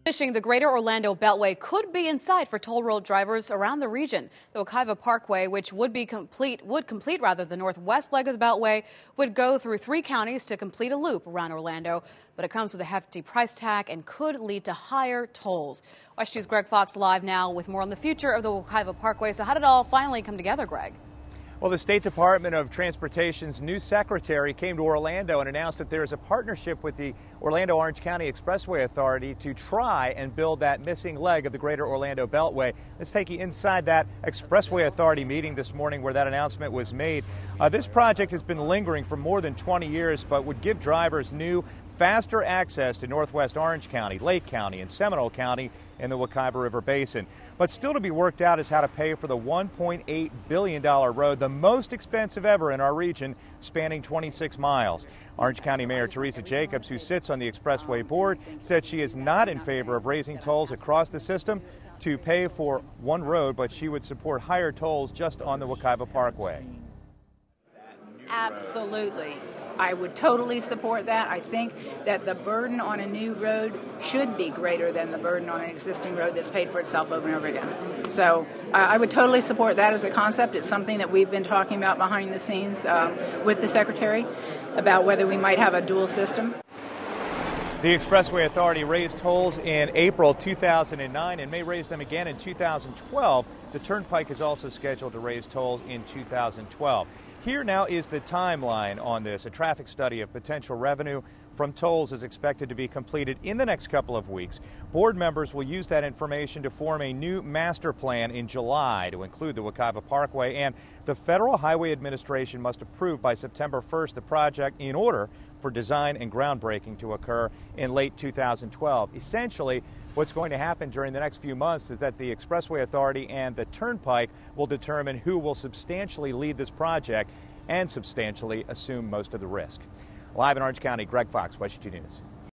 Finishing the Greater Orlando Beltway could be in sight for toll road drivers around the region. The Wekiva Parkway, which would complete the northwest leg of the Beltway, would go through 3 counties to complete a loop around Orlando. But it comes with a hefty price tag and could lead to higher tolls. Watch News's Greg Fox live now with more on the future of the Wekiva Parkway. So how did it all finally come together, Greg? Well, the State Department of Transportation's new secretary came to Orlando and announced that there is a partnership with the Orlando-Orange County Expressway Authority to try and build that missing leg of the Greater Orlando Beltway. Let's take you inside that Expressway Authority meeting this morning where that announcement was made. This project has been lingering for more than 20 years, but would give drivers new, faster access to northwest Orange County, Lake County, and Seminole County in the Wekiva River Basin. But still to be worked out is how to pay for the $1.8 billion road, the most expensive ever in our region, spanning 26 miles. Orange County Mayor Teresa Jacobs, who sits on the Expressway Board, said she is not in favor of raising tolls across the system to pay for one road, but she would support higher tolls just on the Wekiva Parkway. Absolutely. I would totally support that. I think that the burden on a new road should be greater than the burden on an existing road that's paid for itself over and over again. So I would totally support that as a concept. It's something that we've been talking about behind the scenes with the Secretary about whether we might have a dual system. The Expressway Authority raised tolls in April 2009 and may raise them again in 2012. The Turnpike is also scheduled to raise tolls in 2012. Here now is the timeline on this. A traffic study of potential revenue from tolls is expected to be completed in the next couple of weeks. Board members will use that information to form a new master plan in July to include the Wekiva Parkway, and the Federal Highway Administration must approve by September 1st the project in order for design and groundbreaking to occur in late 2012. Essentially, what's going to happen during the next few months is that the Expressway Authority and the Turnpike will determine who will substantially lead this project and substantially assume most of the risk. Live in Orange County, Greg Fox, WESH 2 News.